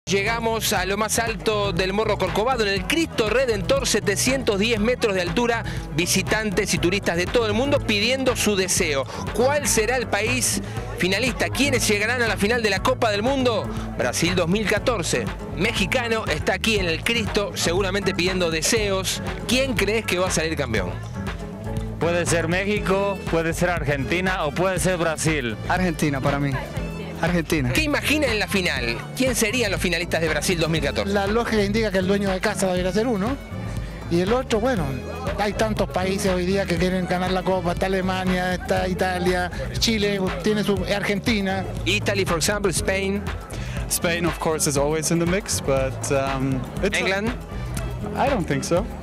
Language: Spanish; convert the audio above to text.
Llegamos a lo más alto del Morro Corcovado, en el Cristo Redentor, 710 metros de altura, visitantes y turistas de todo el mundo pidiendo su deseo. ¿Cuál será el país finalista? ¿Quiénes llegarán a la final de la Copa del Mundo? Brasil 2014. Mexicano está aquí en el Cristo, seguramente pidiendo deseos. ¿Quién crees que va a salir campeón? Puede ser México, puede ser Argentina o puede ser Brasil. Argentina para mí. Argentina. ¿Qué imagina en la final? ¿Quién serían los finalistas de Brasil 2014? La lógica indica que el dueño de casa va a ir a ser uno. Y el otro, bueno, hay tantos países hoy día que quieren ganar la Copa. Está Alemania, está Italia, Chile, tiene su Argentina. Italy, for example, Spain. Spain, of course, is always in the mix, but England. I don't think so.